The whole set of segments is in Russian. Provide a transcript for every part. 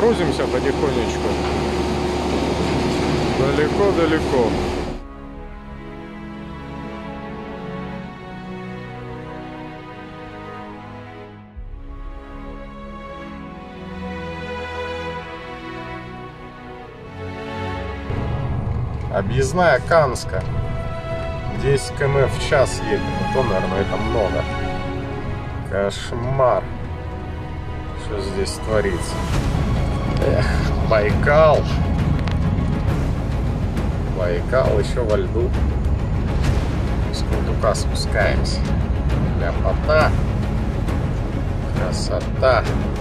грузимся потихонечку. Далеко-далеко. Объездная Канска. 10 км в час едем. То, наверное, это много. Кошмар. Что здесь творится? Эх, Байкал. Байкал еще во льду. С Кундука спускаемся. Ляпота. Красота.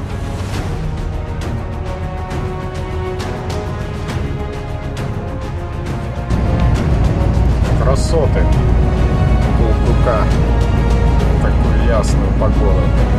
Красоты Кундука. Такую ясную погоду.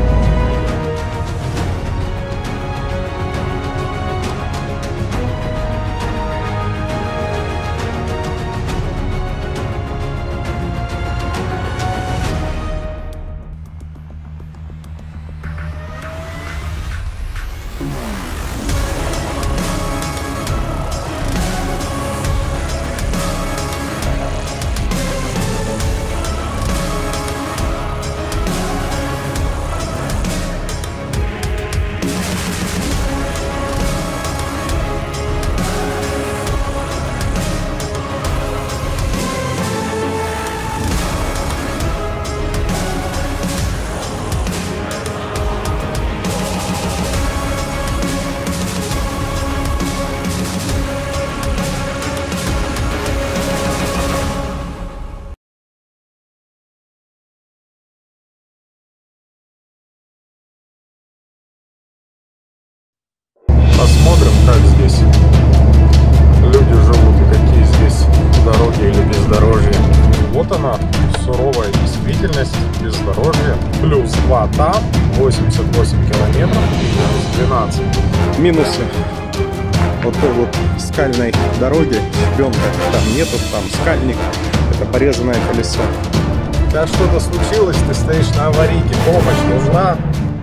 Посмотрим, как здесь люди живут и какие здесь дороги или бездорожье. Вот она, суровая действительность, бездорожье. Плюс 2 там, 88 километров и минус 12. Минусы вот той вот скальной дороги, щебенка, там нету, там скальник, это порезанное колесо. Когда что-то случилось, ты стоишь на аварийке, помощь нужна.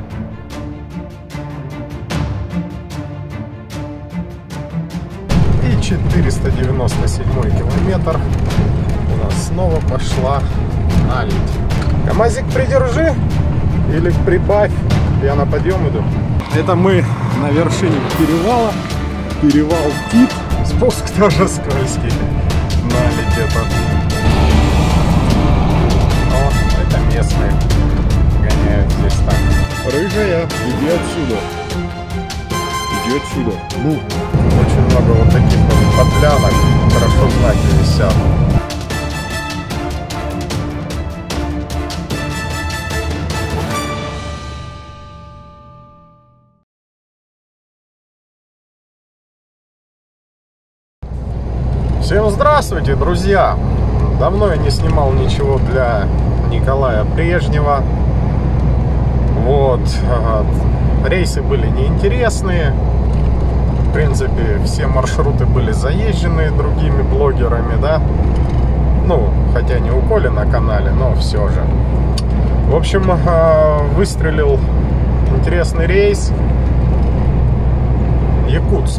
И 497 километр у нас снова пошла наледь. КамАЗик придержи или прибавь, я на подъем иду. Это мы на вершине перевала, перевал Тит, спуск тоже скользкий, наледь это. О, это местные гоняют здесь так. Рыжая, иди отсюда. Иди отсюда. Ну, очень много вот таких вот подлянок, хорошо знаки висят. Всем здравствуйте, друзья! Давно я не снимал ничего для Николая Брежнева. Вот. Рейсы были неинтересные. В принципе, все маршруты были заезжены другими блогерами, да. Ну, хотя не у Коли на канале, но все же. В общем, выстрелил интересный рейс. Якутск.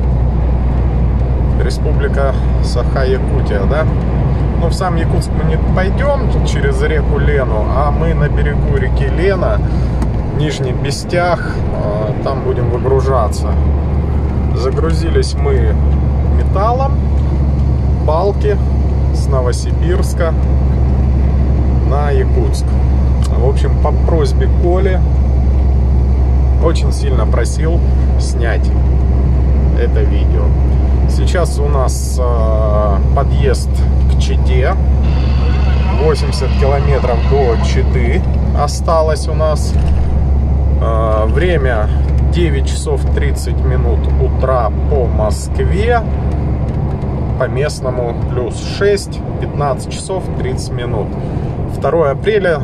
Республика Саха-Якутия, да? Ну, в сам Якутск мы не пойдем через реку Лену, а мы на берегу реки Лена, Нижний Бестях, там будем выгружаться. Загрузились мы металлом, балки с Новосибирска на Якутск. В общем, по просьбе Коли очень сильно просил снять это видео. Сейчас у нас подъезд к Чите. 80 километров до Читы осталось у нас. Время 9 часов 30 минут утра по Москве. По местному плюс 6, 15 часов 30 минут. 2 апреля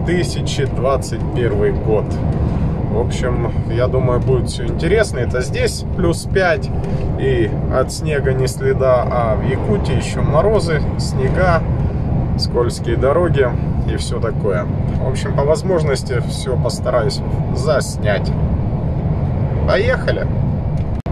2021 год. В общем, я думаю, будет все интересно. Это здесь плюс 5. И от снега ни следа. А в Якутии еще морозы, снега, скользкие дороги и все такое. В общем, по возможности все постараюсь заснять. Поехали!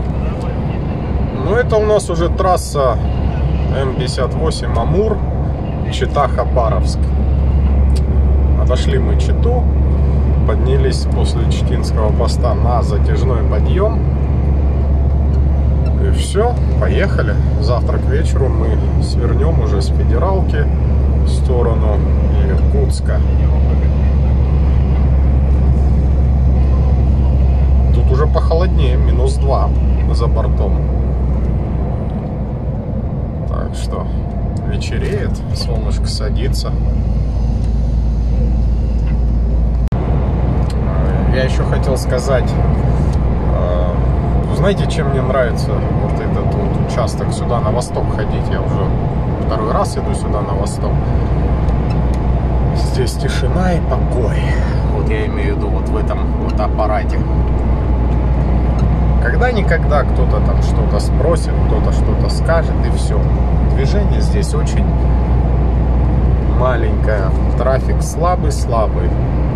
Ну, это у нас уже трасса М58 Амур, Чита-Хабаровск. Отошли мы Читу, поднялись после Читинского поста на затяжной подъем. И все, поехали. Завтра к вечеру мы свернем уже с Федералки в сторону Иркутска. Тут уже похолоднее, -2 за бортом. Так что вечереет, солнышко садится. Я еще хотел сказать, знаете, чем мне нравится вот этот вот участок сюда на восток ходить? Я уже второй раз иду сюда на восток. Здесь тишина и покой. Вот я имею в виду вот в этом вот аппарате. Когда-никогда кто-то там что-то спросит, кто-то что-то скажет, и все. Движение здесь очень маленькое. Трафик слабый-слабый.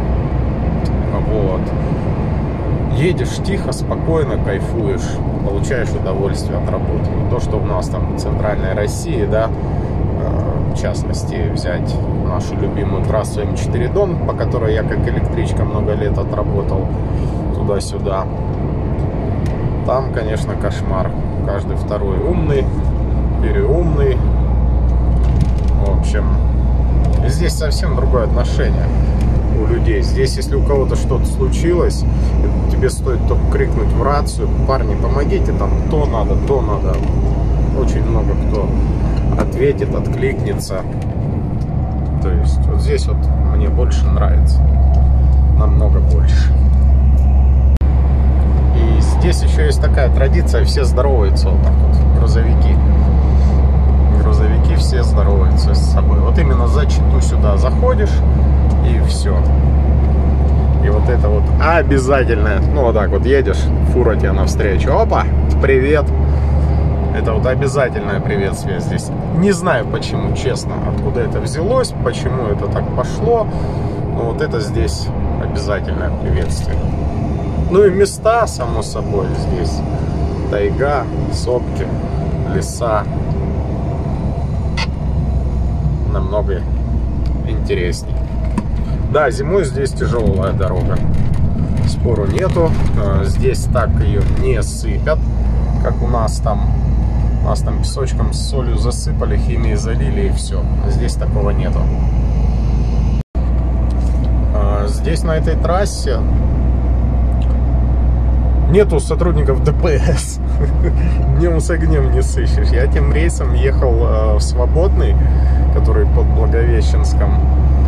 Вот. Едешь тихо, спокойно, кайфуешь, получаешь удовольствие от работы. Не то, что у нас там в центральной России, да, в частности, взять нашу любимую трассу М4 Дон, по которой я как электричка много лет отработал туда-сюда. Там, конечно, кошмар. Каждый второй умный, переумный. В общем, здесь совсем другое отношение у людей. Здесь, если у кого-то что-то случилось, тебе стоит только крикнуть в рацию: парни, помогите, там то надо. Очень много кто ответит, откликнется. То есть вот здесь вот мне больше нравится, намного больше. И здесь еще есть такая традиция: все здороваются вот так вот, грузовики все здороваются с собой. Вот именно за Читу сюда заходишь, и все. И вот это вот обязательно, ну вот так вот едешь, фура тебе навстречу, опа, привет. Это вот обязательное приветствие здесь. Не знаю почему, честно, откуда это взялось, почему это так пошло, но вот это здесь обязательное приветствие. Ну и места, само собой, здесь тайга, сопки, леса. Намного интересней. Да, зимой здесь тяжелая дорога, спору нету. Здесь так ее не сыпят, как у нас там. У нас там песочком с солью засыпали, химией залили, и все. Здесь такого нету. Здесь на этой трассе нету сотрудников ДПС. Днем с огнем не сыщешь. Я тем рейсом ехал в Свободный, который под Благовещенском.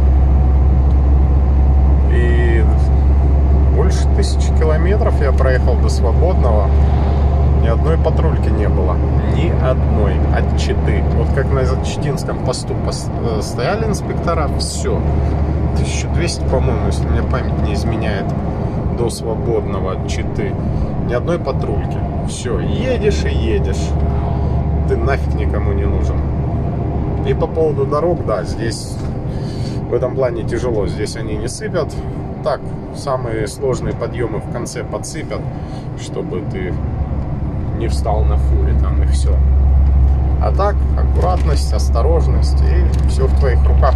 И больше 1000 километров я проехал до Свободного. Ни одной патрульки не было. Ни одной. От Читы. Вот как на Читинском посту стояли инспектора, все. 1200, по-моему, если мне память не изменяет, до Свободного от Читы. Ни одной патрульки. Все, едешь и едешь. Ты нафиг никому не нужен. И по поводу дорог, да, здесь в этом плане тяжело. Здесь они не сыпят. Так, самые сложные подъемы в конце подсыпят, чтобы ты не встал на фуре там, и все. А так, аккуратность, осторожность, и все в твоих руках.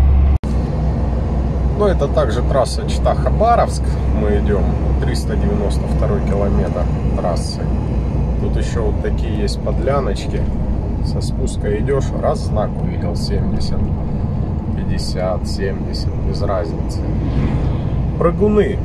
Но это также трасса Чита-Хабаровск. Мы идем 392 километр трассы. Тут еще вот такие есть подляночки. Со спуска идешь, раз знак увидел, 70, 50, 70, без разницы. Прыгуны.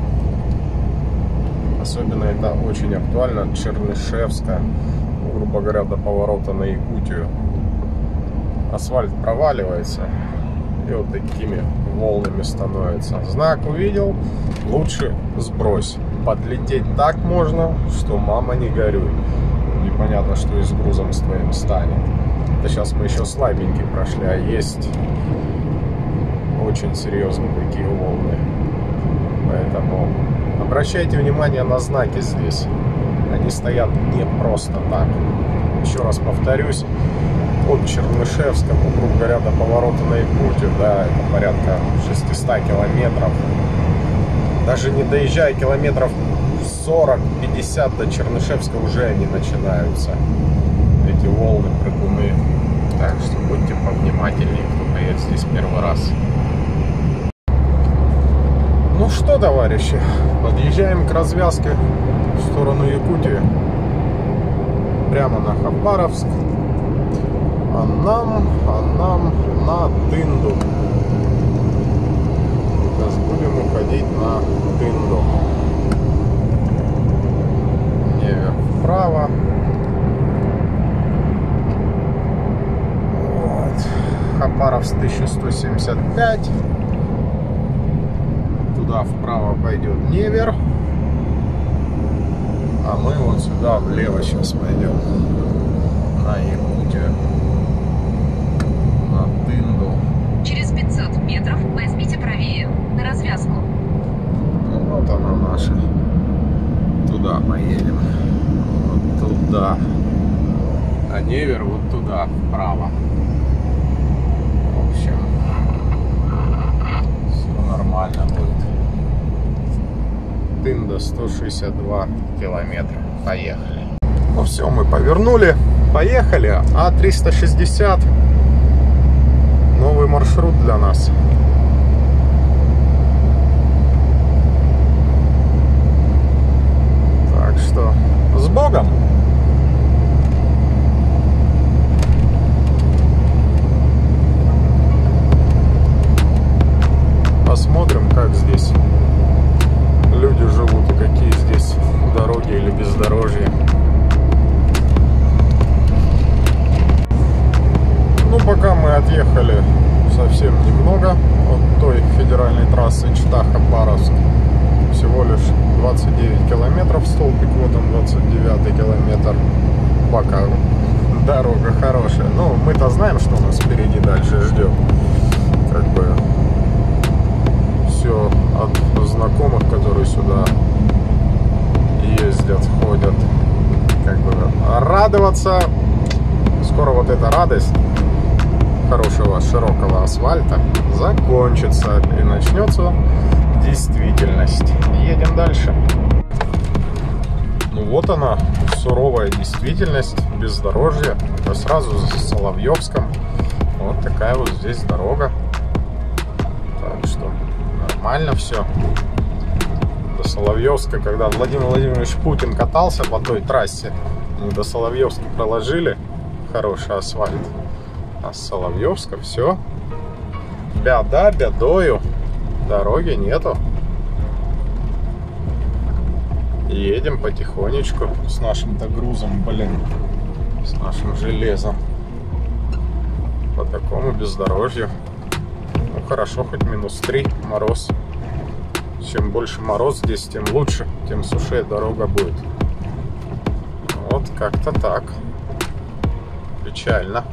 Особенно это очень актуально от Чернышевска, грубо говоря, до поворота на Якутию. Асфальт проваливается, и вот такими волнами становится. Знак увидел, лучше сбрось. Подлететь так можно, что мама не горюй. Непонятно, что и с грузом с твоим станет. Это сейчас мы еще слабенькие прошли, а есть очень серьезные такие волны. Поэтому обращайте внимание на знаки здесь. Они стоят не просто так. Еще раз повторюсь, от Чернышевска, грубо говоря, до поворота на Якутию, да, это порядка 600 километров. Даже не доезжая километров 40-50 до Чернышевска уже они начинаются. Эти волны, прыгуны. Так что будьте повнимательнее, кто поедет здесь первый раз. Ну что, товарищи, подъезжаем к развязке в сторону Якутии. Прямо на Хабаровск. А нам на Тынду. Сейчас будем уходить на Тынду. Невер вправо. Вот. Хабаровск 1175. Туда вправо пойдет Невер. А мы вот сюда влево сейчас пойдем. На Якутию. На Тынду. Через 500 метров возьмите правее, на развязку. Ну, вот она наша. Туда поедем. Вот туда. А Невер вот туда, вправо. В общем, все нормально будет. Тында 162 километра. Поехали. Ну все, мы повернули. Поехали. А360. Новый маршрут для нас. Так что с Богом! Посмотрим, как здесь люди живут и какие здесь дороги или бездорожья. Ну, пока мы отъехали совсем немного от той федеральной трассы Чита-Хабаровск. Всего лишь 29 километров, столбик, вот он, 29 километр. Пока дорога хорошая. Ну, мы-то знаем, что нас впереди дальше ждет. Как бы все от знакомых, которые сюда ездят, ходят. Как бы радоваться. Скоро вот эта радость хорошего широкого асфальта закончится и начнется действительность. Едем дальше. Ну вот она, суровая действительность, бездорожье. Это сразу за Соловьевском. Вот такая вот здесь дорога. Так что нормально все. До Соловьевска, когда Владимир Владимирович Путин катался по той трассе, они до Соловьевска проложили хороший асфальт. А с Соловьевска все. Беда бедою. Дороги нету. Едем потихонечку с нашим-то грузом, блин. С нашим железом. По такому бездорожью. Ну хорошо, хоть -3 мороз. Чем больше мороз здесь, тем лучше. Тем сушее дорога будет. Вот как-то так. Печально.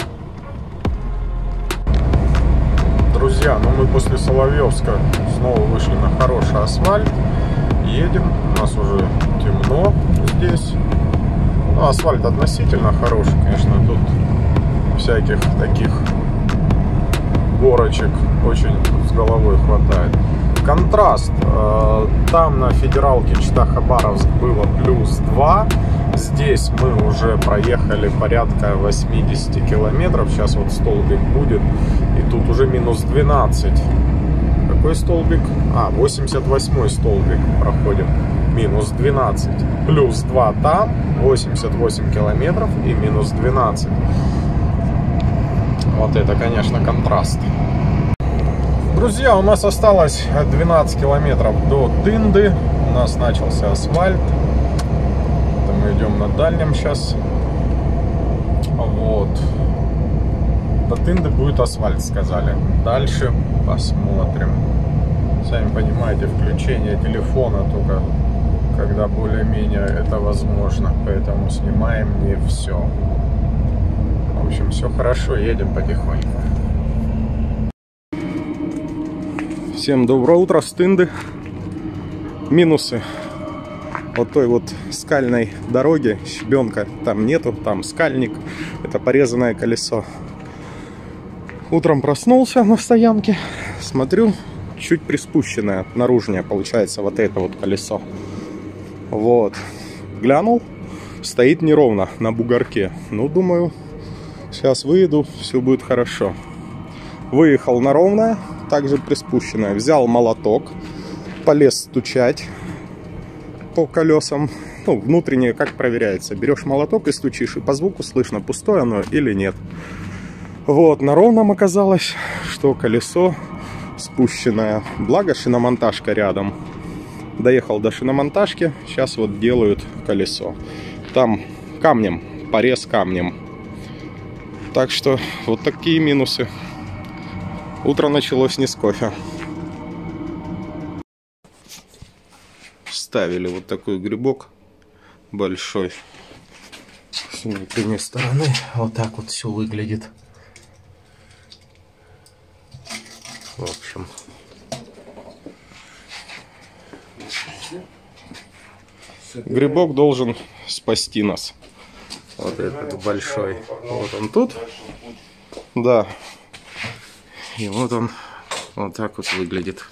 Друзья, ну мы после Соловьевска снова вышли на хороший асфальт. Едем, у нас уже темно здесь. Ну, асфальт относительно хороший, конечно, тут всяких таких горочек очень с головой хватает. Контраст. Там на федералке Чита-Хабаровск было +2. Здесь мы уже проехали порядка 80 километров. Сейчас вот столбик будет. И тут уже -12. Какой столбик? 88 столбик проходим. -12. +2 там. 88 километров и -12. Вот это, конечно, контраст. Друзья, у нас осталось 12 километров до Тынды. У нас начался асфальт. Это мы идем на дальнем сейчас. Вот. До Тынды будет асфальт, сказали. Дальше посмотрим. Сами понимаете, включение телефона только когда более-менее это возможно. Поэтому снимаем не все. В общем, все хорошо, едем потихоньку. Всем доброе утро с Тынды. Минусы вот той вот скальной дороги. Щебенка там нету, там скальник. Это порезанное колесо. Утром проснулся на стоянке. Смотрю, чуть приспущенное, наружнее получается вот это вот колесо. Вот. Глянул, стоит неровно на бугорке. Ну, думаю, сейчас выеду, все будет хорошо. Выехал на ровное, также приспущенное. Взял молоток, полез стучать по колесам. Ну, внутреннее как проверяется. Берешь молоток и стучишь, и по звуку слышно, пустое оно или нет. Вот, на ровном оказалось, что колесо спущенное. Благо шиномонтажка рядом. Доехал до шиномонтажки, сейчас вот делают колесо. Там камнем, порез камнем. Так что вот такие минусы. Утро началось не с кофе. Ставили вот такой грибок большой. С внутренней стороны вот так вот все выглядит. В общем, грибок должен спасти нас. Вот этот большой. Вот он тут. Да. И вот он вот так вот выглядит.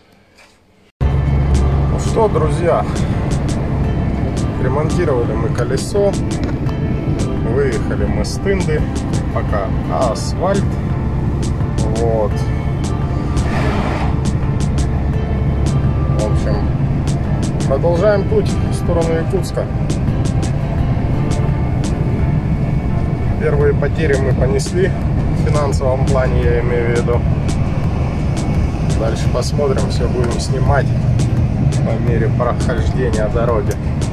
Ну что, друзья, ремонтировали мы колесо. Выехали мы с Тынды. Пока асфальт. Вот. В общем, продолжаем путь в сторону Якутска. Первые потери мы понесли. В финансовом плане, я имею в виду. Дальше посмотрим, все будем снимать по мере прохождения дороги.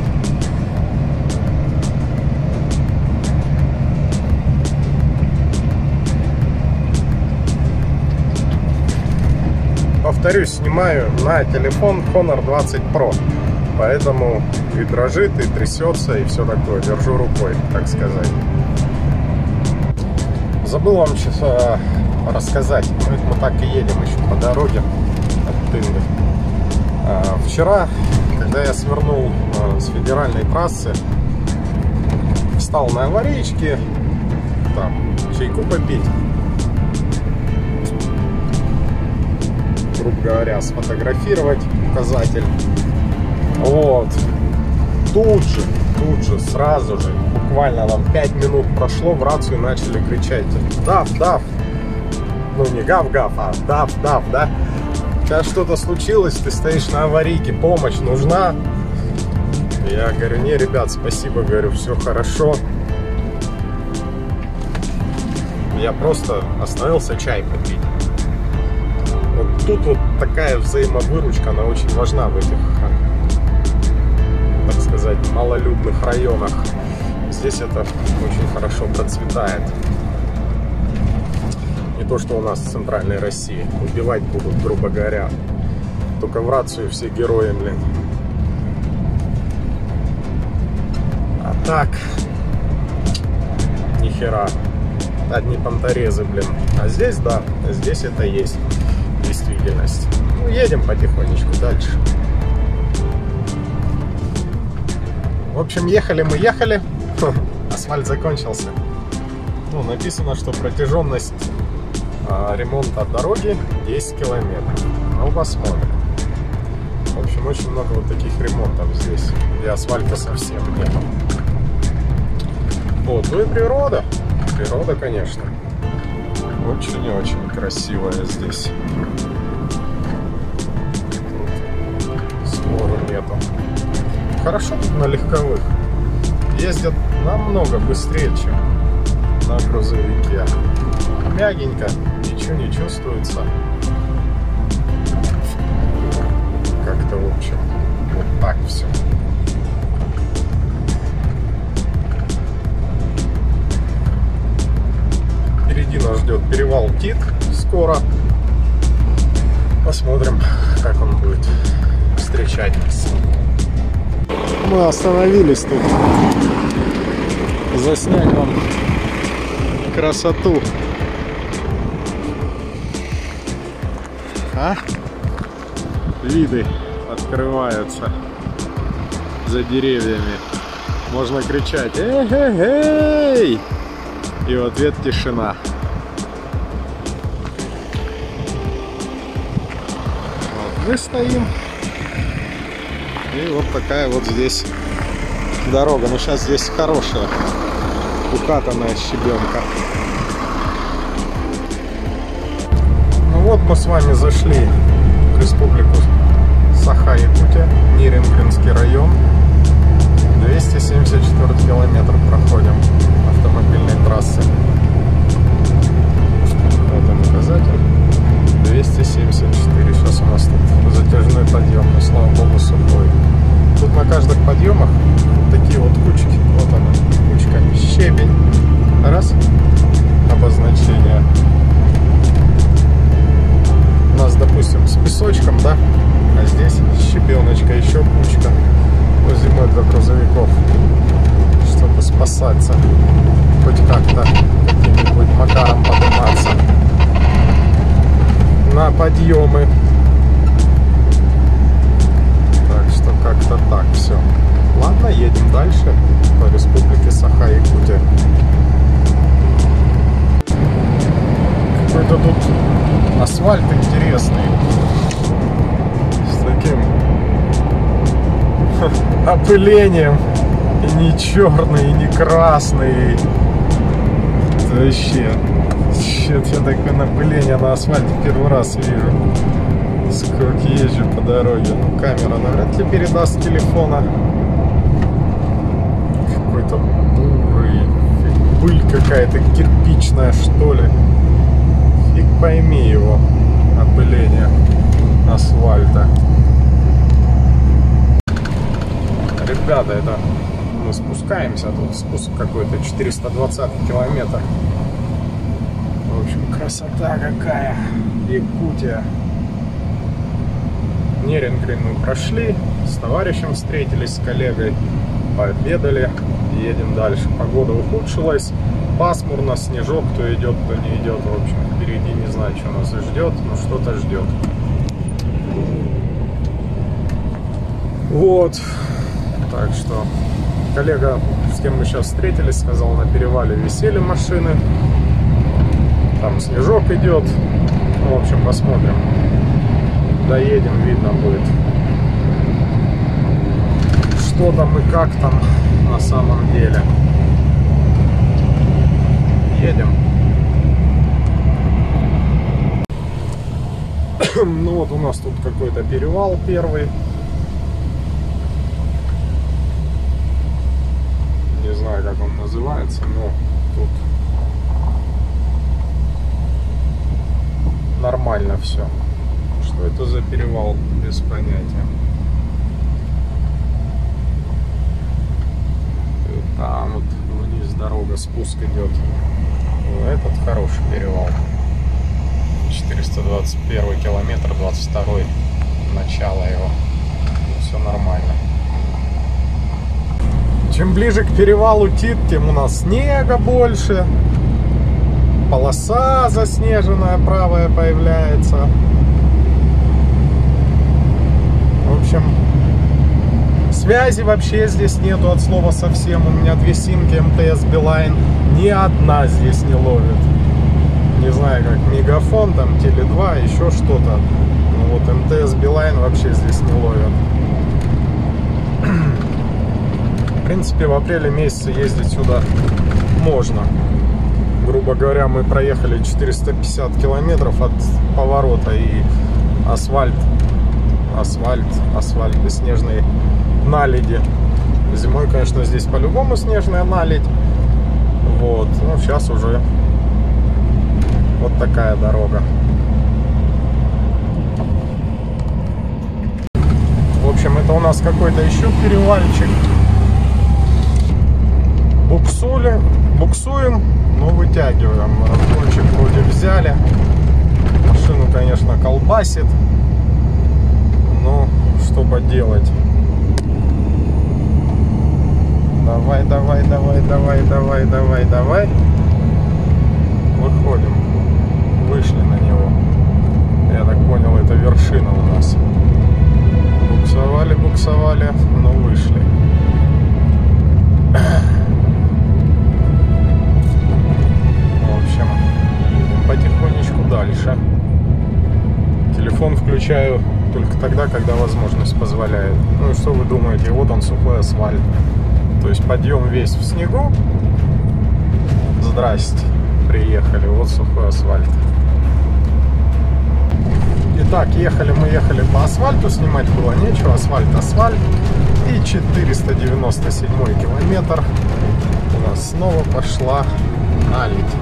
Повторюсь, снимаю на телефон Honor 20 Pro, поэтому и дрожит, и трясется, и все такое. Держу рукой, так сказать. Забыл вам сейчас рассказать. Мы так и едем еще по дороге от Тынды. Вчера, когда я свернул с федеральной трассы, встал на аварийке, там чайку попить, грубо говоря, сфотографировать указатель. Вот. Тут же, сразу же, буквально там 5 минут прошло, в рацию начали кричать: дав, дав. Ну не гав-гав, а дав-дав, да? Сейчас что-то случилось, ты стоишь на аварийке, помощь нужна? Я говорю: не, ребят, спасибо, говорю, все хорошо. Я просто остановился чай попить. Вот тут вот такая взаимовыручка, она очень важна в этих, так сказать, малолюдных районах. Здесь это очень хорошо процветает. Не то, что у нас в центральной России. Убивать будут, грубо говоря. Только в рацию все герои, блин. А так, нихера. Одни понторезы, блин. А здесь, да, здесь это есть действительность. Ну, едем потихонечку дальше. В общем, ехали мы, асфальт закончился. Ну, написано, что протяженность ремонта дороги 10 километров. Ну, посмотрим. В общем, очень много вот таких ремонтов здесь. И асфальта совсем нет. Вот, ну и природа. Природа, конечно. Очень и очень красивая здесь. Спору нету. Хорошо тут на легковых. Ездят намного быстрее, чем на грузовике. Мягенько, ничего не чувствуется. Как-то, в общем, вот так все. Впереди нас ждет перевал Тит скоро. Посмотрим, как он будет встречать нас. Мы остановились тут заснять вам красоту. Виды открываются за деревьями. Можно кричать: эй-эй-эй! И в ответ тишина. Вот мы стоим. И вот такая вот здесь дорога. Но сейчас здесь хорошая, укатанная щебенка. Ну вот мы с вами зашли в республику Саха-Якутия, Нерюнгринский район. 274 километр проходим автомобильной трассы. Вот он указатель. 274. Сейчас у нас тут затяжной подъем, но слава богу сухой. Тут на каждых подъемах вот такие вот кучки. Вот она, кучка. Щебень. Раз. Обозначение. У нас, допустим, с песочком, да? А здесь щебеночка, еще кучка. Вот зимой для грузовиков, чтобы спасаться, хоть как-то каким-нибудь макаром подниматься на подъемы. Так что как-то так все. Ладно, едем дальше по республике Саха-Якутия. Какой-то тут асфальт интересный, с таким опылением, и не черный, и не красный. Это вообще, я такое напыление на асфальте первый раз вижу. Сколько езжу по дороге. Ну, камера навряд ли передаст с телефона. Какой-то бурый, пыль какая-то кирпичная, что ли. Фиг пойми его, опыление асфальта. Ребята, это мы спускаемся, тут спуск какой-то 420 километр. В общем, красота какая. Якутия. Нерюнгрин мы прошли, с товарищем встретились, с коллегой, пообедали, едем дальше. Погода ухудшилась, пасмурно, снежок, то идет, то не идет. В общем, впереди не знаю, что нас ждет, но что-то ждет. Вот. Так что коллега, с кем мы сейчас встретились, сказал, на перевале висели машины. Там снежок идет. Ну, в общем, посмотрим. Доедем, видно будет, что там и как там на самом деле. Едем. Ну вот у нас тут какой-то перевал первый. Не знаю, как он называется, но тут нормально все. Что это за перевал, без понятия. И там вот вниз дорога, спуск идет. Ну, этот хороший перевал. 421 километр, 22-й, начало его. Все нормально. Чем ближе к перевалу Тит, тем у нас снега больше. Полоса заснеженная правая появляется. В общем, связи вообще здесь нету от слова совсем. У меня 2 симки МТС Билайн. Ни одна здесь не ловит. Не знаю, как Мегафон, там Теле2, еще что-то. Ну вот МТС Билайн вообще здесь не ловит. В принципе, в апреле месяце ездить сюда можно. Грубо говоря, мы проехали 450 километров от поворота, и асфальт без снежной наледи. Зимой, конечно, здесь по-любому снежная наледь. Вот, ну сейчас уже вот такая дорога. В общем, это у нас какой-то еще перевальчик. Буксуем, но вытягиваем. Разгончик вроде взяли. Машину, конечно, колбасит. Но что поделать? Давай. Выходим. Вышли на него. Я так понял, это вершина у нас. Буксовали, но вышли. В общем, едем потихонечку дальше. Телефон включаю только тогда, когда возможность позволяет. Ну и что вы думаете, вот он, сухой асфальт. То есть подъем весь в снегу. Здрасте, приехали, вот сухой асфальт. Итак, мы ехали по асфальту, снимать было нечего, асфальт. И 497 километр у нас снова пошла наледь.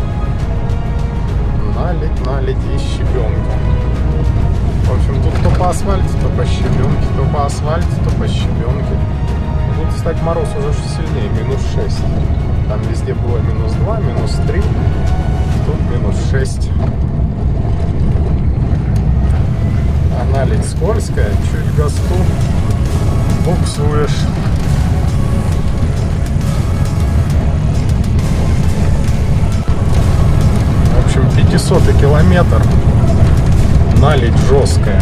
Наледь и щебенка. В общем, тут то по асфальту, то по щебенке, то по асфальту, то по щебенке. Тут, кстати, мороз уже сильнее, -6. Там везде было -2, -3. Тут -6. А наледь скользкая, чуть гасту буксуешь. В общем, 500-й километр. Наледь жесткая.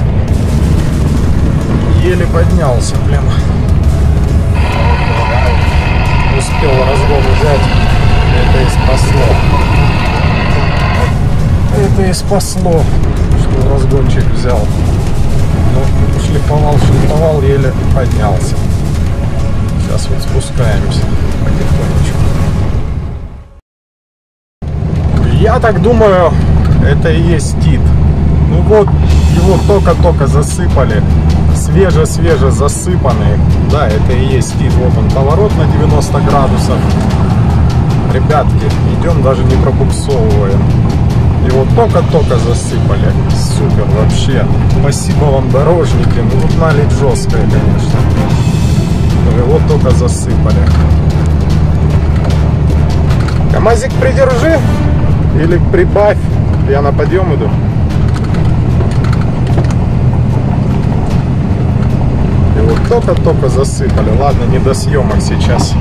Еле поднялся, блин. Успел разгон взять. Это и спасло, что разгончик взял. Ну, шлифовал, еле поднялся. Сейчас вот спускаемся потихонечку. Я так думаю, это и есть Тит. Ну вот, его только-только засыпали. Свеже засыпанный. Да, это и есть Тит. Вот он, поворот на 90 градусов. Ребятки, идем, даже не пробуксовываем. Его только-только засыпали. Супер, вообще. Спасибо вам, дорожники. Ну тут наледь жесткая, конечно. Его только засыпали. КамАЗик придержи. Или прибавь. Я на подъем иду. Его только-только засыпали. Ладно, не до съемок сейчас.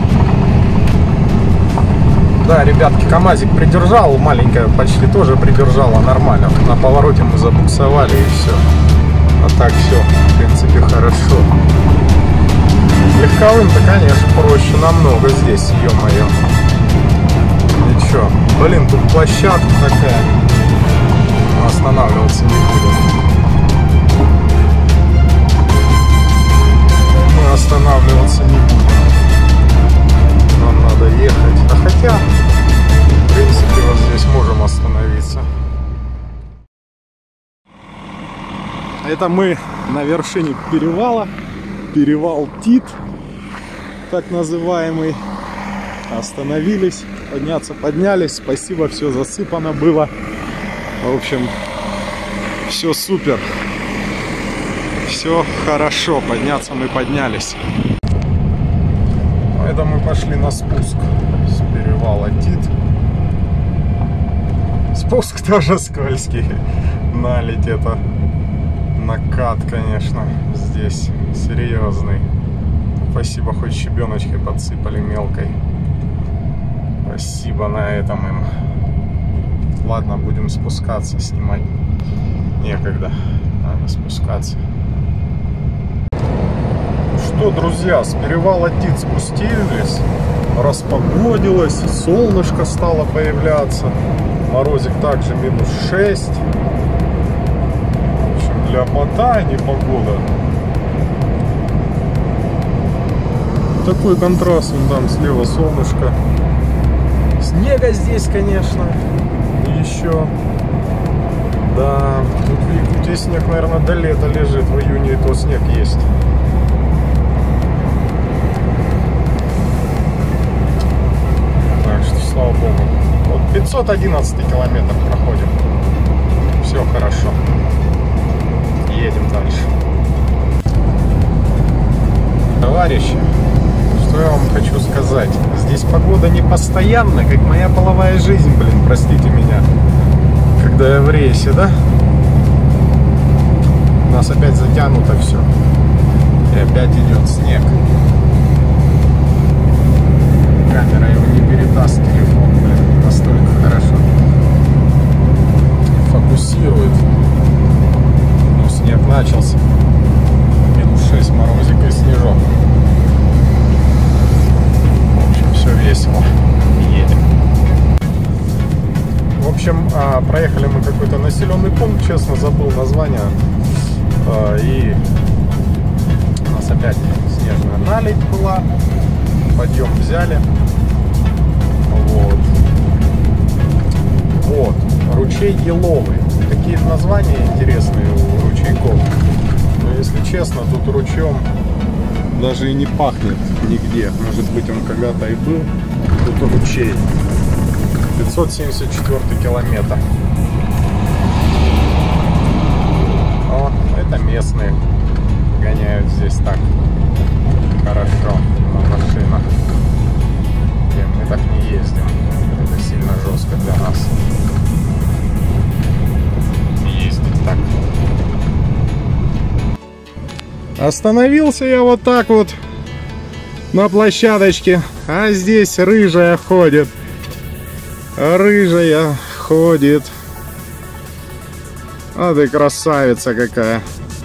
Да, ребятки, КамАЗик придержал. Маленькая почти тоже придержала нормально. На повороте мы забуксовали и все. А так все, в принципе, хорошо. Легковым-то, конечно, проще намного здесь, ё-моё. Ничего. Блин, тут площадка такая. Мы останавливаться не будем. Мы останавливаться не будем. Нам надо ехать. А хотя, в принципе, вот здесь можем остановиться. Это мы на вершине перевала. Перевал Тит, так называемый. Остановились, поднялись. Спасибо, все засыпано было. В общем, все супер. Все хорошо, подняться мы поднялись. Это мы пошли на спуск с перевала Тит. Спуск тоже скользкий. Наледь это. Накат, конечно, здесь серьезный. Спасибо, хоть щебеночкой подсыпали мелкой. Спасибо на этом им. Ладно, будем спускаться, снимать некогда. Надо спускаться. Что, друзья, с перевала Тит спустились. Распогодилось, солнышко стало появляться. Морозик также -6. В общем, для бота непогода. Такой контраст, вон там слева солнышко. Снега здесь, конечно, еще. Да, тут в Якутии снег, наверное, до лета лежит. В июне и то снег есть. Так что, слава богу. Вот 511 километр проходим. Все хорошо. Едем дальше. Товарищи, что я вам хочу сказать? Здесь погода не постоянная, как моя половая жизнь, блин, простите меня. Когда я в рейсе, да? У нас опять затянуто все. И опять идет снег. Камера его не передаст, телефон, блин, настолько хорошо фокусирует. Ну, снег начался. -6 морозик и снежок. В общем, все весело. Едем. В общем, проехали мы какой-то населенный пункт, честно забыл название. И у нас опять снежная наледь была. Подъем взяли. Вот. Ручей Еловый. Какие-то названия интересные у ручейков. Но если честно, тут ручьем даже и не пахнет нигде. Может быть, он когда-то и был. Тут ручей. 574 километр. О, это местные гоняют здесь так хорошо на машинах. Мы так не ездим. Это сильно жестко для нас. Ездить так. Остановился я вот так вот на площадочке, а здесь рыжая ходит. Рыжая ходит. А ты красавица какая.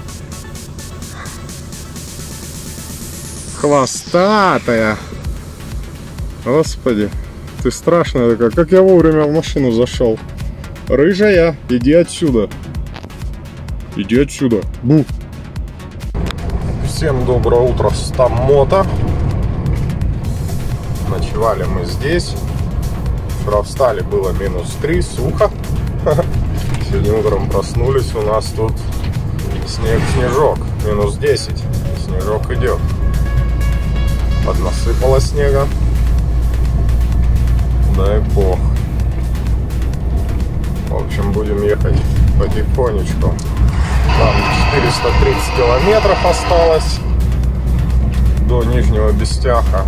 Хвостатая. Господи, ты страшная такая. Как я вовремя в машину зашел. Рыжая, иди отсюда. Иди отсюда. Бу. Всем доброе утро с Томмота. Ночевали мы здесь. Вчера встали, было -3, сухо. Сегодня утром проснулись, у нас тут снег-снежок. -10. Снежок идет. Поднасыпало снега. Дай бог. В общем, будем ехать потихонечку. Там 430 километров осталось до Нижнего Бестяха.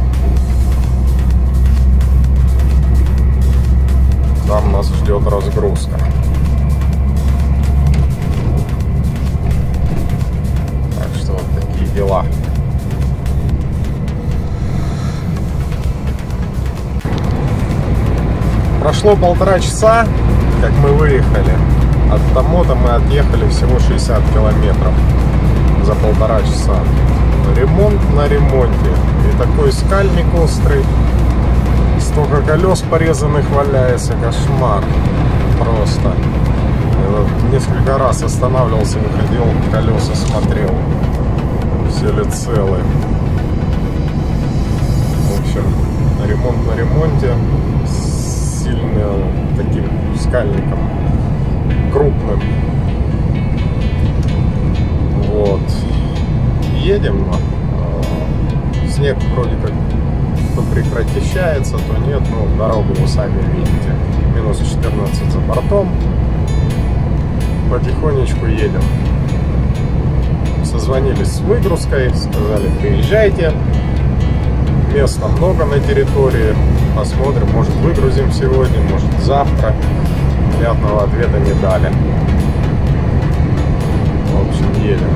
Там нас ждет разгрузка. Так что вот такие дела. Прошло 1,5 часа, как мы выехали. От Томмота мы отъехали всего 60 километров за 1,5 часа. Ремонт на ремонте. И такой скальник острый. Столько колес порезанных валяется. Кошмар. Просто. Я несколько раз останавливался, выходил, колеса смотрел. Все ли целы. В общем, ремонт на ремонте. С сильным таким скальником. Крупным. Вот. Едем. Снег вроде как то прекращается, то нет. Ну, дорогу вы сами видите. -14 за бортом. Потихонечку едем. Созвонились с выгрузкой, сказали, приезжайте. Места много на территории. Посмотрим, может выгрузим сегодня, может завтра. Понятного ответа не дали. В общем, едем.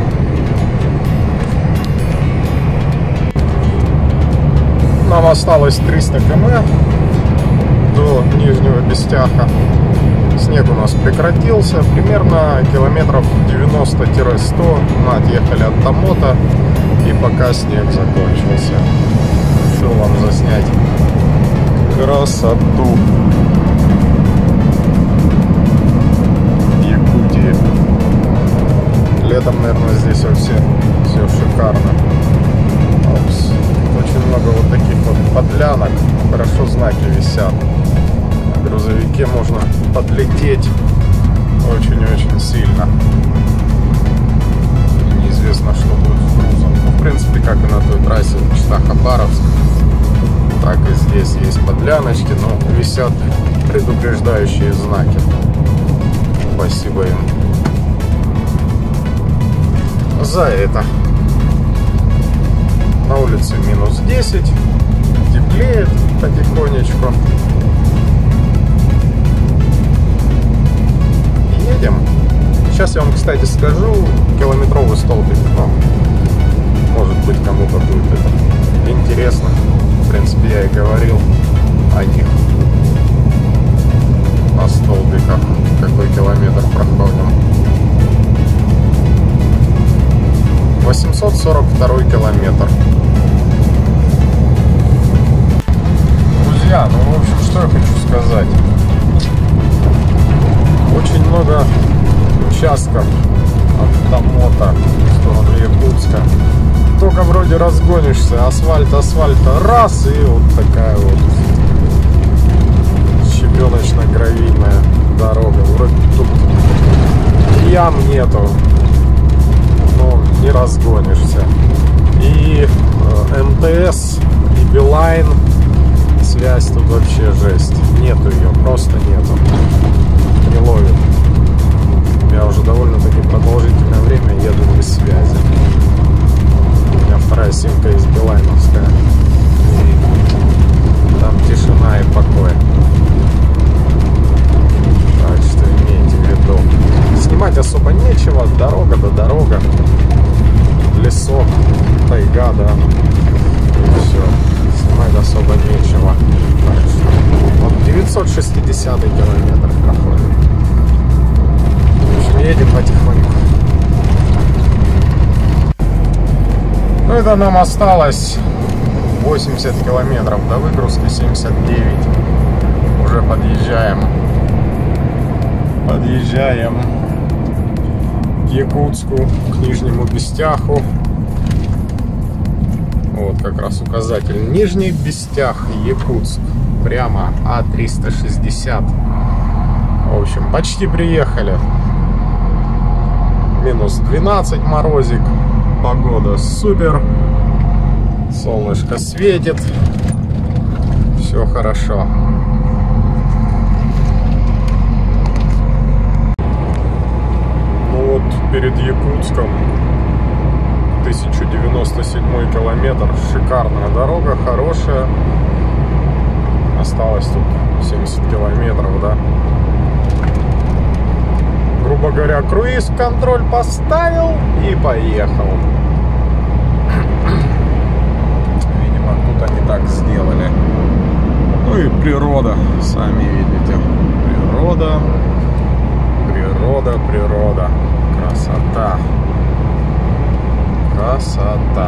Нам осталось 300 км до Нижнего Бестяха. Снег у нас прекратился. Примерно километров 90-100 мы отъехали от Томмота. И пока снег закончился. Решил вам заснять красоту Якутии. Летом, наверное, здесь вообще все шикарно. Опс. Очень много вот таких вот подлянок. Хорошо знаки висят. На грузовике можно подлететь очень-очень сильно. Неизвестно, что будет с грузом. Ну, в принципе, как и на той трассе Чита-Хабаровск, так и здесь есть подляночки, но висят предупреждающие знаки. Спасибо им за это. На улице -10, теплеет потихонечку. Едем. Сейчас я вам, кстати, скажу километровый столбик. Но, может быть, кому-то будет это интересно. В принципе, я и говорил о них. О столбиках. Какой километр проходим. 842 километр. Друзья, ну в общем, что я хочу сказать. Очень много участков от Тамота в сторону Якутска. Только вроде разгонишься, асфальта, раз, и вот такая вот щебеночно-гравийная дорога. Вроде тут ям нету, но не разгонишься. И МТС, и Билайн, связь тут вообще жесть. Нету ее, просто нету. Не ловит. Я уже довольно-таки продолжительное время еду без связи. У меня вторая симка из билайновская. И там тишина и покой. Так что имейте в виду. Снимать особо нечего. Дорога да дорога. Лесок, тайга, да. И все. Снимать особо нечего. Так что вот 960 километр проходит. В общем, едем потихоньку. Ну, это нам осталось 80 километров до выгрузки, 79. Уже подъезжаем. Подъезжаем к Якутску, к Нижнему Бестяху. Вот как раз указатель. Нижний Бестях, Якутск. Прямо А360. В общем, почти приехали. Минус 12 морозик. Погода супер. Солнышко светит. Все хорошо. Ну вот перед Якутском 1097 километр. Шикарная дорога, хорошая. Осталось тут 70 километров, да. Грубо говоря, круиз-контроль поставил и поехал. Видимо, тут они так сделали. Ну и природа, сами видите. Природа, природа, природа. Красота. Красота.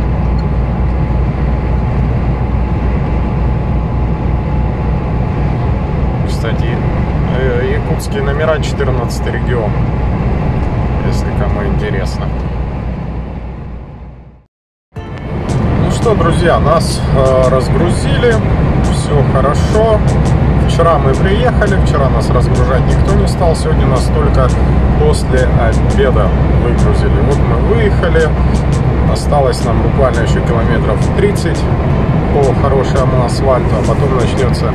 Кстати, якутские номера, 14 регион, если кому интересно. Ну что, друзья, нас разгрузили, все хорошо. Вчера мы приехали, вчера нас разгружать никто не стал, сегодня нас только после обеда выгрузили. Вот мы выехали, осталось нам буквально еще километров 30 по хорошему асфальту, а потом начнется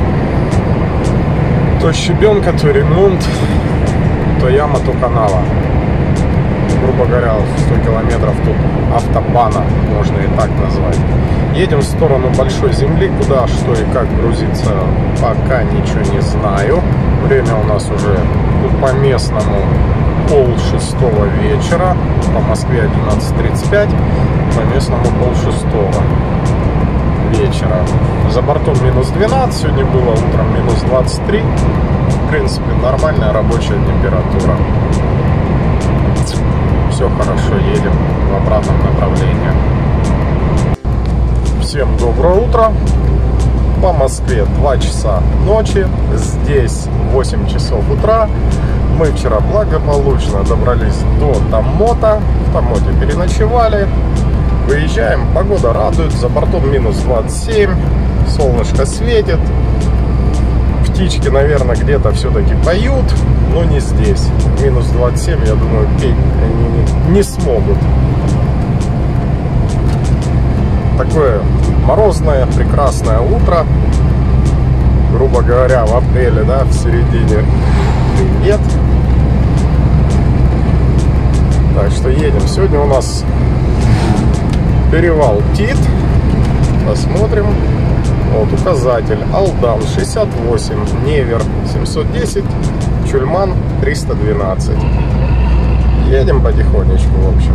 то щебенка, то ремонт, то яма, то канава. Грубо говоря, 100 километров тут автобана, можно и так назвать. Едем в сторону Большой Земли, куда, что и как грузиться, пока ничего не знаю. Время у нас уже по местному 5:30 вечера, по Москве 11:35, по местному 5:30 вечера. За бортом минус 12, сегодня было утром минус 23. В принципе, нормальная рабочая температура. Все хорошо, едем в обратном направлении. Всем доброе утро. По Москве 2 часа ночи, здесь 8 часов утра. Мы вчера благополучно добрались до Тамота. В Тамоте переночевали. Выезжаем, погода радует, за бортом минус 27, солнышко светит. Птички, наверное, где-то все-таки поют, но не здесь. Минус 27, я думаю, петь они не смогут. Такое морозное, прекрасное утро. Грубо говоря, в апреле, да, в середине. Привет. Так что едем. Сегодня у нас перевал Тит. Посмотрим. Вот указатель. Алдан 68, Невер 710, Чульман 312. Едем потихонечку, в общем.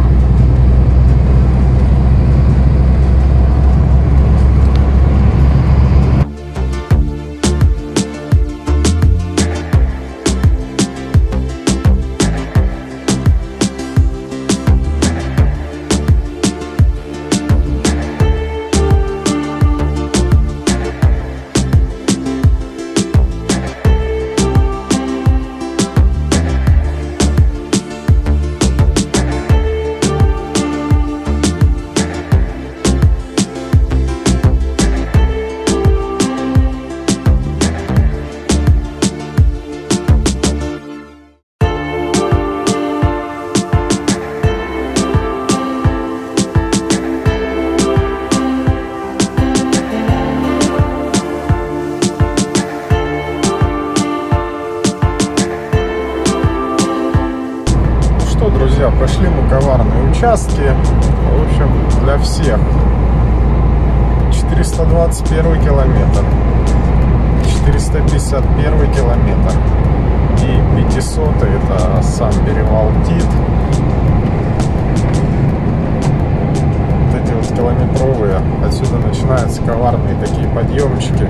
друзья, прошли мы коварные участки. В общем, для всех. 421 километр, 451 километр и 500 это сам перевал Тит. Вот эти вот километровые. Отсюда начинаются коварные такие подъемчики.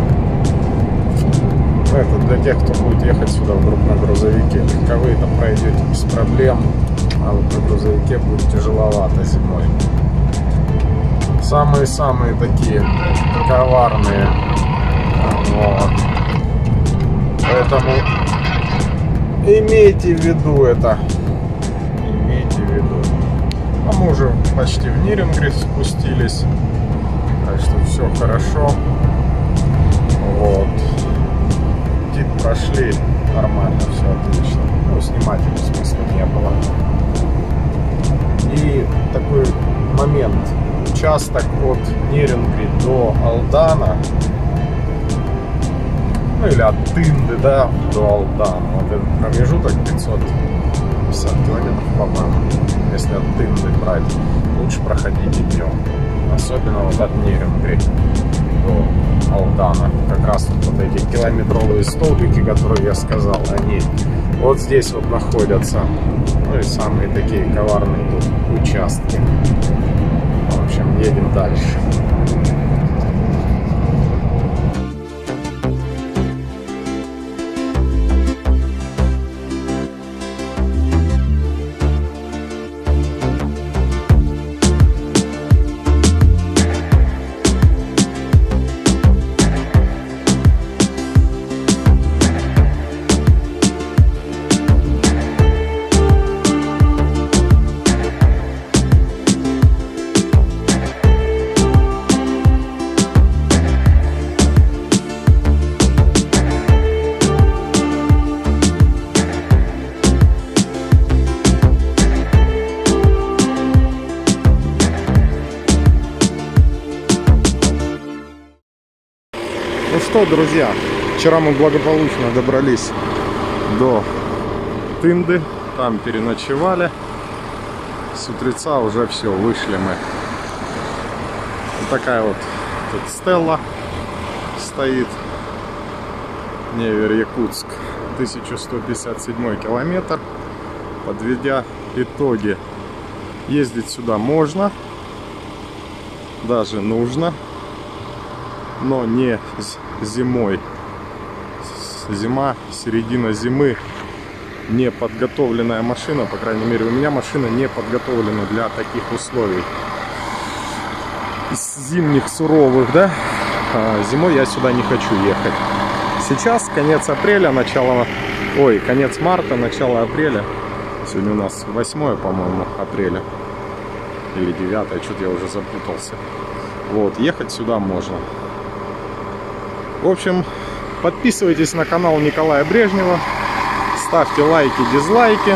Это для тех, кто будет ехать сюда вдруг на грузовике. Легковые там пройдете без проблем, а вот на грузовике будет тяжеловато зимой. Самые-самые такие коварные. Вот. Поэтому имейте в виду это. Имейте в виду. А мы уже почти в Нерюнгри спустились. Так что все хорошо. Вот. Тит прошли. Нормально, все отлично. Ну, снимателя смысла не было. И такой момент. Участок от Нерюнгри до Алдана, ну или от Тынды, да, до Алдана. Вот этот промежуток 550 километров, по-моему, если от Тынды брать, лучше проходить днем. Особенно вот от Нерюнгри до Алдана. Как раз вот эти километровые столбики, которые я сказал, они вот здесь вот находятся. Ну и самые такие коварные тут участки. В общем, едем дальше. Ну что, друзья, вчера мы благополучно добрались до Тынды, там переночевали. С утреца уже все, вышли мы. Вот такая вот тут стелла стоит. Невер, Якутск, 1157 километр. Подведя итоги, ездить сюда можно, даже нужно. Но не зимой. Зима, середина зимы. Не подготовленная машина, по крайней мере, у меня машина не подготовлена для таких условий. Из зимних суровых, да? Зимой я сюда не хочу ехать. Сейчас конец апреля, конец марта, начало апреля. Сегодня у нас 8, по-моему, апреля. Или 9, что-то я уже запутался. Вот, ехать сюда можно. В общем, подписывайтесь на канал Николая Брежнева, ставьте лайки, дизлайки,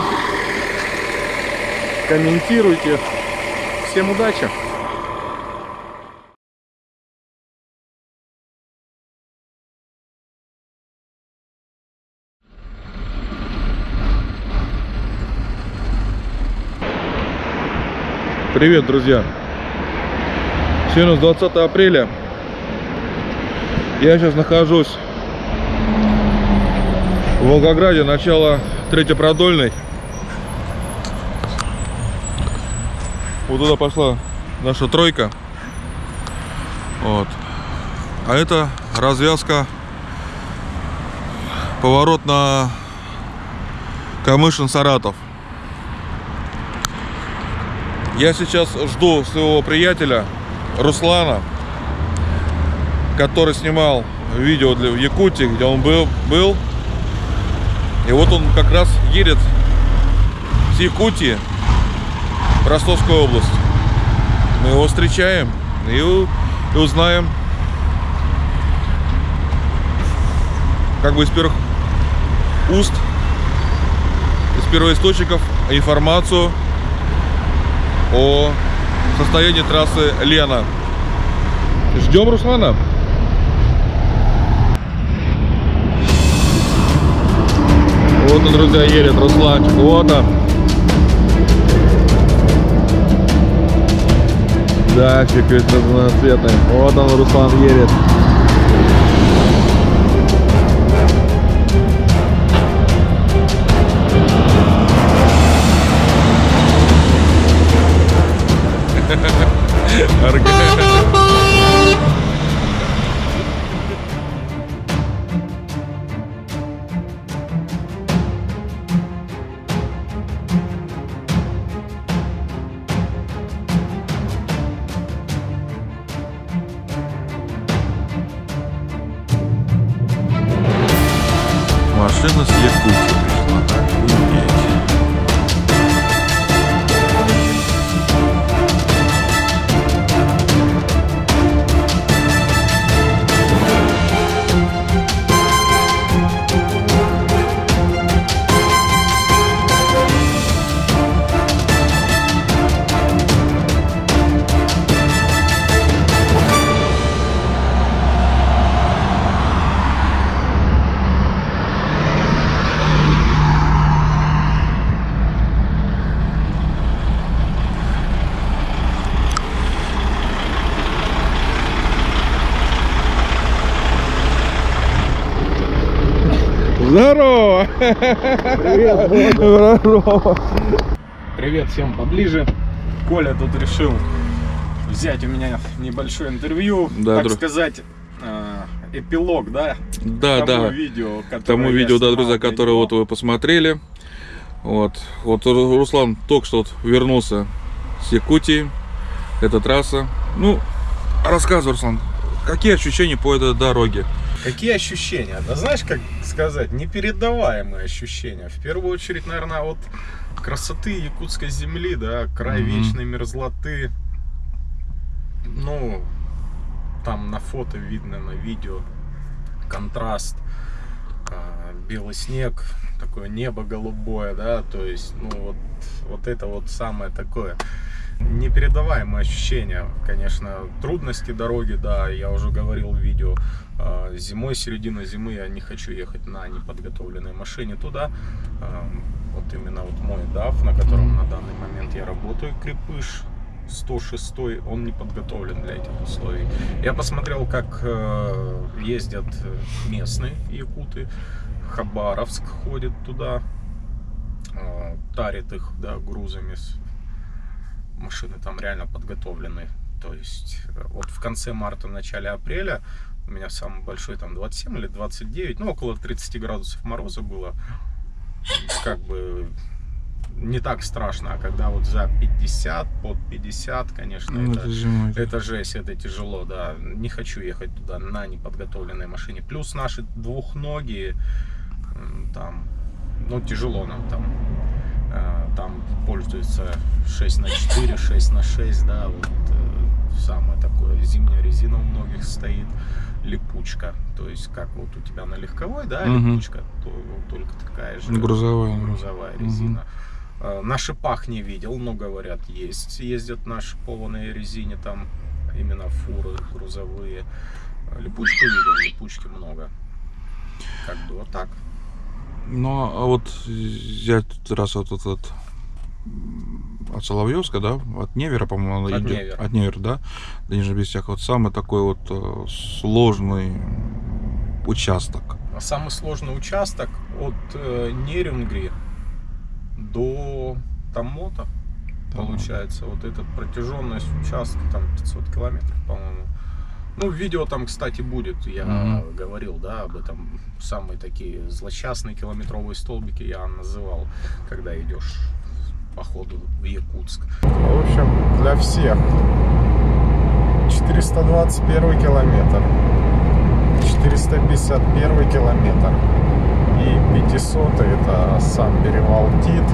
комментируйте. Всем удачи! Привет, друзья! Сегодня у нас 20 апреля. Я сейчас нахожусь в Волгограде, начало Третьепродольной. Вот туда пошла наша тройка. Вот. А это развязка, поворот на Камышин-Саратов. Я сейчас жду своего приятеля Руслана, который снимал видео в Якутии, где он был. И вот он как раз едет с Якутии в Ростовскую область. Мы его встречаем и узнаем, как бы из первых уст, из первоисточников информацию о состоянии трассы Лена. Ждем Руслана. Вот он, друзья, едет Русланчик. Вот он. Да, чекает разноцветный. Вот он, Руслан едет. Машина с Якутии пришла. Охренеть. Здорово! Привет, здорово! Привет всем поближе. Коля тут решил взять у меня небольшое интервью, да, так сказать, эпилог, да? Да, тому да. видео, Тому видео, да, друзья, которое вот вы посмотрели. Вот Руслан только что вот вернулся с Якутии. Это трасса. Ну, рассказывай, Руслан, какие ощущения по этой дороге? Какие ощущения? Да знаешь, как сказать, непередаваемые ощущения. В первую очередь, наверное, вот красоты якутской земли, да, край вечной мерзлоты. Ну, там на фото видно, на видео контраст, белый снег, такое небо голубое, да, то есть, ну, вот это вот самое такое непередаваемое ощущение. Конечно, трудности дороги, да, я уже говорил в видео, зимой, середина зимы я не хочу ехать на неподготовленной машине туда. Вот именно вот мой DAF, на котором на данный момент я работаю, Крепыш 106, он не подготовлен для этих условий. Я посмотрел, как ездят местные якуты. Хабаровск ходит туда, тарит их, да, грузами. Машины там реально подготовлены. То есть вот в конце марта, начале апреля у меня самый большой там 27 или 29, ну около 30 градусов мороза было. Как бы не так страшно, а когда вот за 50, под 50, конечно, это жесть, это тяжело, да. Не хочу ехать туда на неподготовленной машине. Плюс наши двухногие, там, ну тяжело нам там. Там пользуется 6х4, 6х6, да, вот самое такое, зимняя резина у многих стоит, липучка, то есть как вот у тебя на легковой, да, липучка, то вот только такая же грузовая резина. На шипах не видел, но говорят, ездят на шипованной резине, там именно фуры грузовые. Липучку видел, липучки много, как бы вот так. Ну, а вот взять раз вот от Соловьевска, да, от Невера, по-моему, от идет. От Невера, да, до Нижнебесьяха. Вот самый такой вот сложный участок. Самый сложный участок от Нерюнгри до Томмота, получается, вот эта протяженность участка, там 500 километров, по-моему. Ну, видео там, кстати, будет, я говорил, да, об этом. Самые такие злосчастные километровые столбики я называл, когда идешь по ходу в Якутск. В общем, для всех 421 километр, 451 километр и 500 это сам перевал Тит.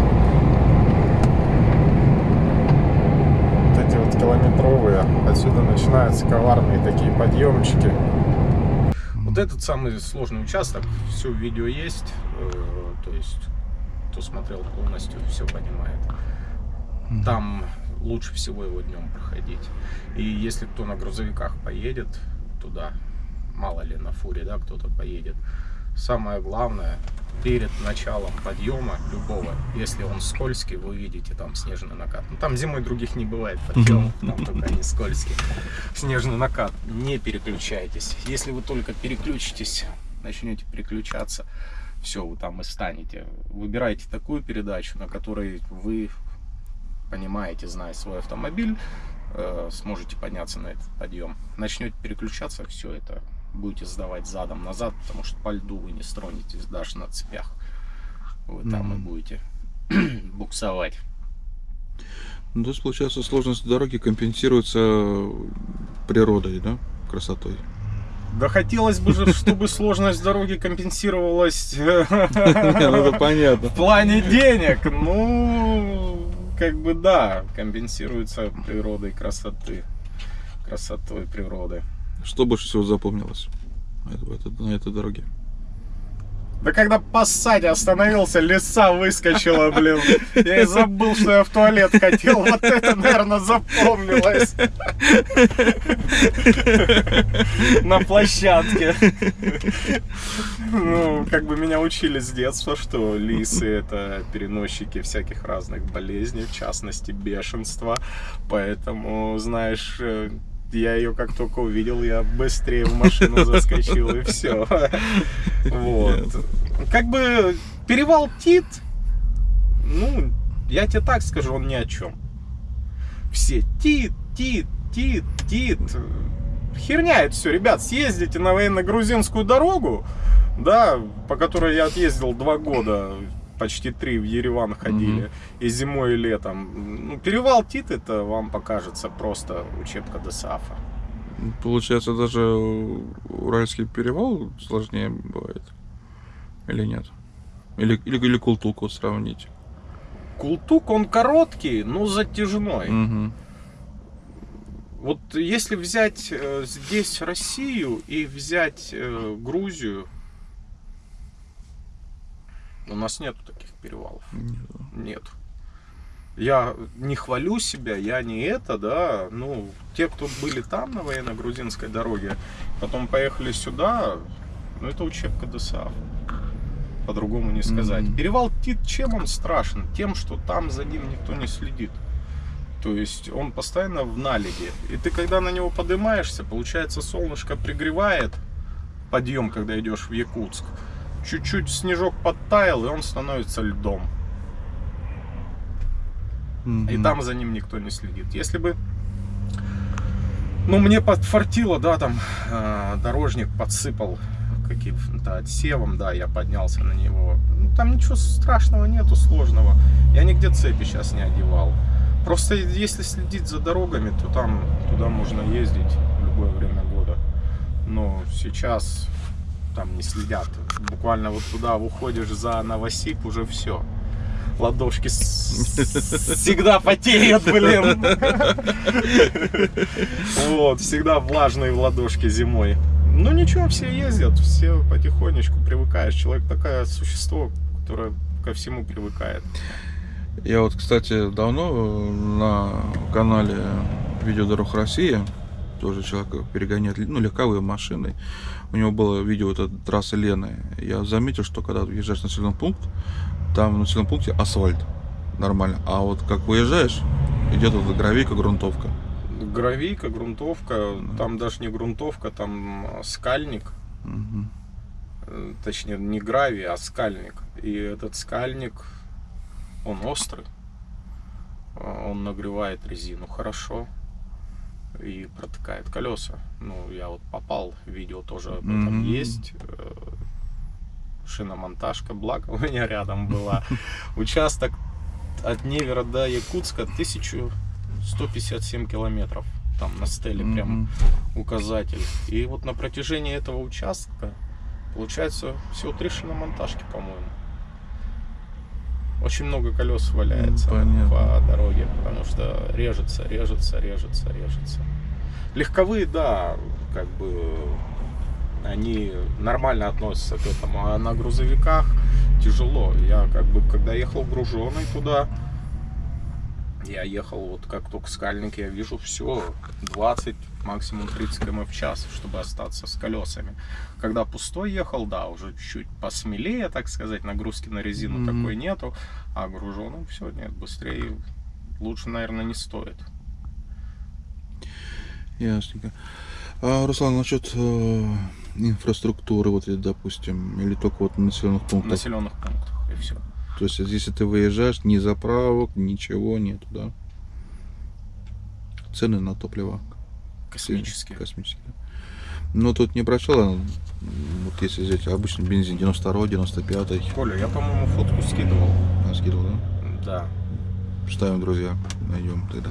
Вот эти вот километровые, отсюда начинаются коварные такие подъемчики. Вот этот самый сложный участок, все в видео есть, то есть кто смотрел полностью, все понимает. Там лучше всего его днем проходить. И если кто на грузовиках поедет туда, мало ли на фуре, да, кто-то поедет, самое главное, перед началом подъема любого, если он скользкий, вы видите там снежный накат. Ну, там зимой других не бывает подъемов, там только они скользкие. Снежный накат, не переключайтесь. Если вы только переключитесь, начнете переключаться, все, вы там и станете. Выбирайте такую передачу, на которой вы понимаете, зная свой автомобиль, сможете подняться на этот подъем. Начнете переключаться, все это будете сдавать задом назад, потому что по льду вы не стронетесь даже на цепях. Вы там и будете буксовать. Ну, то есть, получается, сложность дороги компенсируется природой, да? Красотой. Да хотелось бы же, чтобы сложность дороги компенсировалась Это понятно. в плане денег. Ну, как бы да, компенсируется природой красотой природы. Что больше всего запомнилось на этой дороге? Да когда Passat остановился, лиса выскочила, блин. Я и забыл, что я в туалет хотел. Вот это, наверное, запомнилось. На площадке. Ну, как бы меня учили с детства, что лисы — это переносчики всяких разных болезней, в частности, бешенства. Поэтому, знаешь, я ее как только увидел, я быстрее в машину заскочил, и все. Вот. Как бы перевал Тит, ну, я тебе так скажу, он ни о чем. Все Тит. Херня это все, ребят, съездите на военно-грузинскую дорогу, да, по которой я отъездил 2 года, почти 3 в Ереван ходили, и зимой, и летом. Ну, перевал Тит, это вам покажется просто учебка ДСАФа. Получается, даже Уральский перевал сложнее бывает? Или нет? Или Култук вот сравнить? Култук, он короткий, но затяжной. Угу. Вот если взять здесь Россию и взять Грузию, у нас нету таких перевалов. Нет. Я не хвалю себя, я не это, да. Ну, те, кто были там на военно-грузинской дороге, потом поехали сюда, ну, это учебка ДСАФ. По-другому не сказать. Перевал Тит, чем он страшен? Тем, что там за ним никто не следит. То есть он постоянно в налеге. И ты, когда на него поднимаешься, получается, солнышко пригревает подъем, когда идешь в Якутск. Чуть-чуть снежок подтаял, и он становится льдом. И там за ним никто не следит. Если бы, ну, мне подфартило, да, там дорожник подсыпал каким-то отсевом, да, я поднялся на него. Ну, там ничего страшного нету, сложного. Я нигде цепи сейчас не одевал. Просто если следить за дорогами, то там туда можно ездить в любое время года. Но сейчас там не следят. Буквально вот туда уходишь за Новосиб, уже все. Ладошки всегда потеют, блин. Вот, всегда влажные в ладошки зимой. Ну ничего, все ездят, все потихонечку привыкаешь. Человек такое существо, которое ко всему привыкает. Я вот, кстати, давно на канале Видеодорог России, тоже человек перегоняет, ну, легковые машины. У него было видео, это трасса Лены. Я заметил, что когда въезжаешь в населенный пункт, там в населенном пункте асфальт нормально. А вот как выезжаешь, идет вот гравийка, грунтовка. Гравийка, грунтовка, там даже не грунтовка, там скальник. Точнее, не гравий, а скальник. И этот скальник, он острый. Он нагревает резину хорошо и протыкает колеса. Ну, я вот попал, видео тоже об этом есть. Шиномонтажка, благо у меня рядом была. Участок от Невера до Якутска 1157 километров. Там на стеле прям указатель. И вот на протяжении этого участка получается всего 3 шиномонтажки, по-моему. Очень много колес валяется по дороге, потому что режется. Легковые, да, как бы они нормально относятся к этому, а на грузовиках тяжело. Я как бы, когда ехал груженый туда, Я ехал, вот как только скальник, я вижу все 20, максимум 30 км в час, чтобы остаться с колесами. Когда пустой ехал, да, уже чуть посмелее, так сказать, нагрузки на резину такой нету, а груженым все, нет, быстрее, лучше, наверное, не стоит. Ясненько. А, Руслан, насчет инфраструктуры, вот, допустим, или только вот населенных В пунктах? населенных пунктах, и все. То есть, если ты выезжаешь, ни заправок, ничего нету, да? Цены на топливо Космические. космические. Но тут не прочел, вот если взять обычный бензин 92, 95. Коля, я, по-моему, фотку скидывал. Скидывал, да? Да. Ставим, друзья, найдем тогда.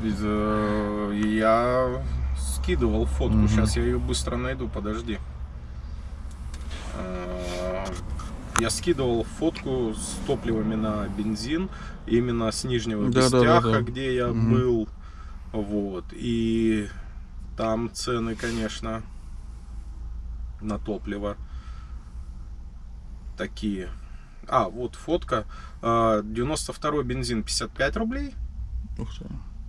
Я скидывал фотку, сейчас я ее быстро найду, подожди. Я скидывал фотку с топливами на бензин, именно с Нижнего Бестяха, где я был. Вот. И там цены, конечно, на топливо такие. А, вот фотка. 92-й бензин 55 рублей. Ух ты.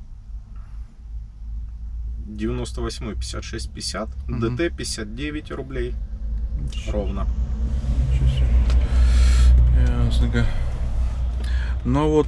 98-й 56,50. ДТ 59 рублей. Ровно. Ясненько. Ну вот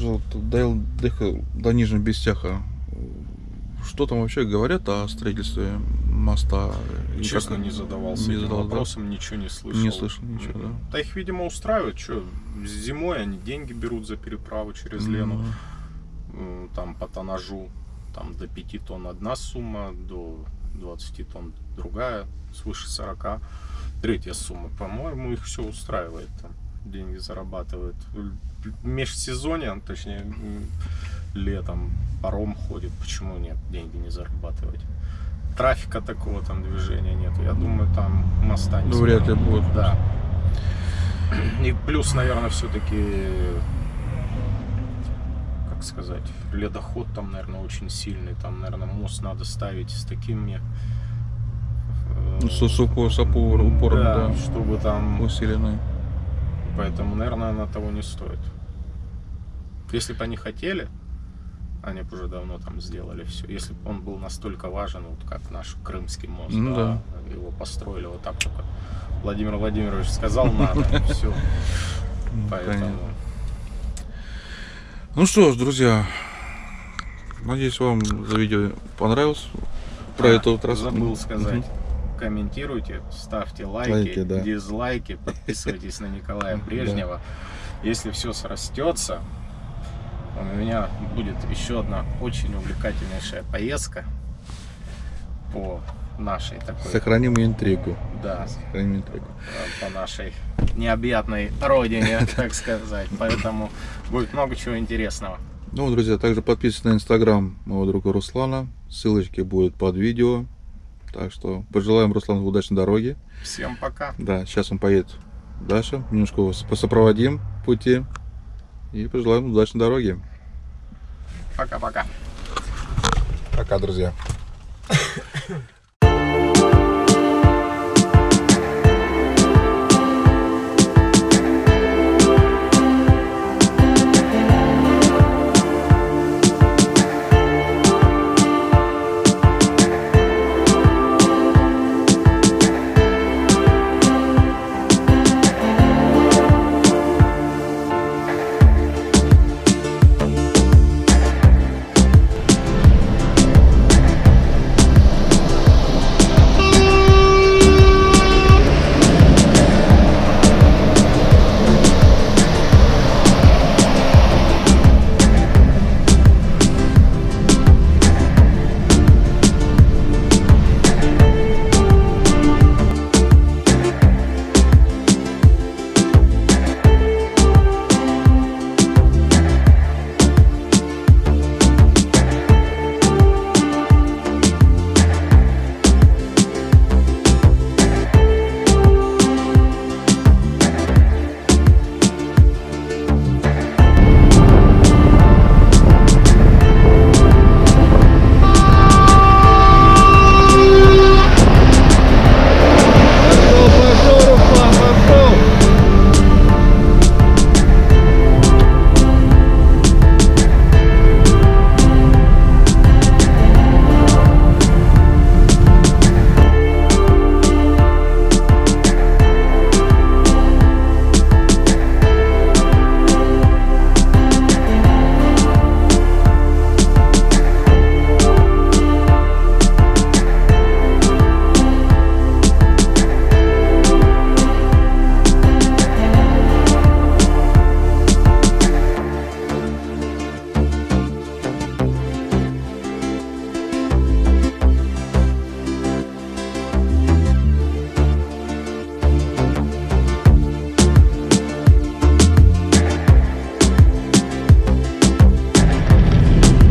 до Нижнего Бестяха. Что там вообще говорят о строительстве моста? Честно, не задавался этим вопросом, ничего не слышал. Не слышал ничего, да? Да их, видимо, устраивает. Что, зимой они деньги берут за переправу через Лену. Там по тоннажу. Там до 5 тонн одна сумма, до 20 тонн другая, свыше 40. Третья сумма. По-моему, их все устраивает. Там деньги зарабатывают. В межсезонье, точнее, летом паром ходит. Почему нет? Деньги не зарабатывать. Трафика такого там движения нет. Я думаю, там моста не вряд ли будет. Да. И плюс, наверное, все-таки, как сказать, ледоход там, наверное, очень сильный. Там, наверное, мост надо ставить с такими... С упором, да, чтобы там... усиленный. Поэтому, наверное, она того не стоит. Если бы они хотели, они бы уже давно там сделали все. Если бы он был настолько важен, вот как наш Крымский мост, да, его построили вот так только. Владимир Владимирович сказал, надо, все. Поэтому... Ну что ж, друзья, надеюсь, вам за видео понравилось. Про эту трассу забыл сказать. Комментируйте, ставьте лайки, дизлайки, подписывайтесь на Николая Брежнева. Если все срастется, у меня будет еще одна очень увлекательнейшая поездка по нашей такой... Сохраним интригу. Да. Сохраним интригу. По нашей необъятной родине, так сказать. Поэтому будет много чего интересного. Ну, друзья, также подписывайтесь на инстаграм моего друга Руслана. Ссылочки будут под видео. Так что пожелаем Руслану удачной дороги. Всем пока. Да, сейчас он поедет дальше. Немножко его посопроводим в пути. И пожелаем удачной дороги. Пока-пока. Пока, друзья.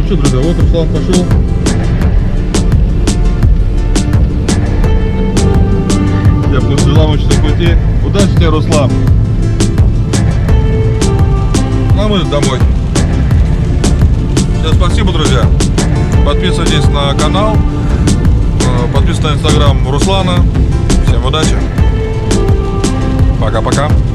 что, друзья, вот Руслан пошел. Я пожелал очень пути. Удачи тебе, Руслан. А мы домой. Всем спасибо, друзья. Подписывайтесь на канал. Подписывайтесь на инстаграм Руслана. Всем удачи. Пока-пока.